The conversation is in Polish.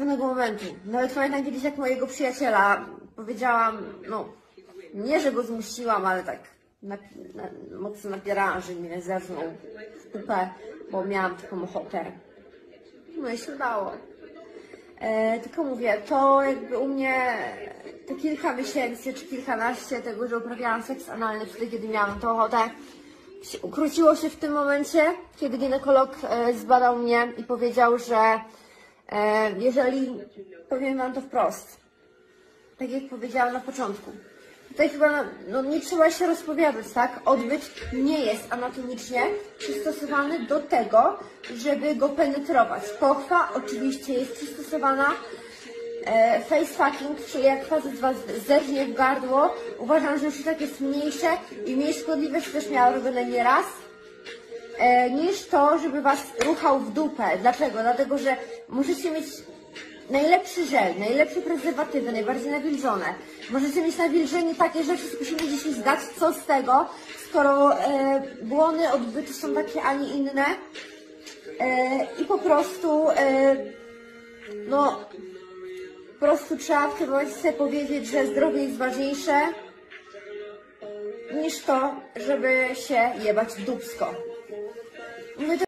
pewnego momentu. Nawet pamiętam kiedyś, jak mojego przyjaciela powiedziałam, no, nie, że go zmusiłam, ale tak mocno napierałam, że mnie zerżnął w pupę, bo miałam taką ochotę. No i się udało. Tylko mówię, to jakby u mnie te kilka miesięcy, czy kilkanaście tego, że uprawiałam seks analny wtedy, kiedy miałam tę ochotę, ukróciło się w tym momencie, kiedy ginekolog zbadał mnie i powiedział, że jeżeli, powiem wam to wprost, tak jak powiedziałam na początku, tutaj chyba no, nie trzeba się rozpowiadać, tak? Odbyt nie jest anatomicznie przystosowany do tego, żeby go penetrować. Pochwa oczywiście jest przystosowana. Facefucking, czyli jak facet was zerżnie w gardło, uważam, że już i tak jest mniejsze i mniej szkodliwe, że też miała robione nieraz, niż to, żeby was ruchał w dupę. Dlaczego? Dlatego, że możecie mieć najlepszy żel, najlepsze prezerwatywy, najbardziej nawilżone. Możecie mieć nawilżenie takie rzeczy, musimy dzisiaj zdać, co z tego, skoro błony odbytu są takie, a nie inne. I po prostu, no, po prostu trzeba w tym momencie sobie powiedzieć, że zdrowie jest ważniejsze niż to, żeby się jebać w dupsko. Mówię to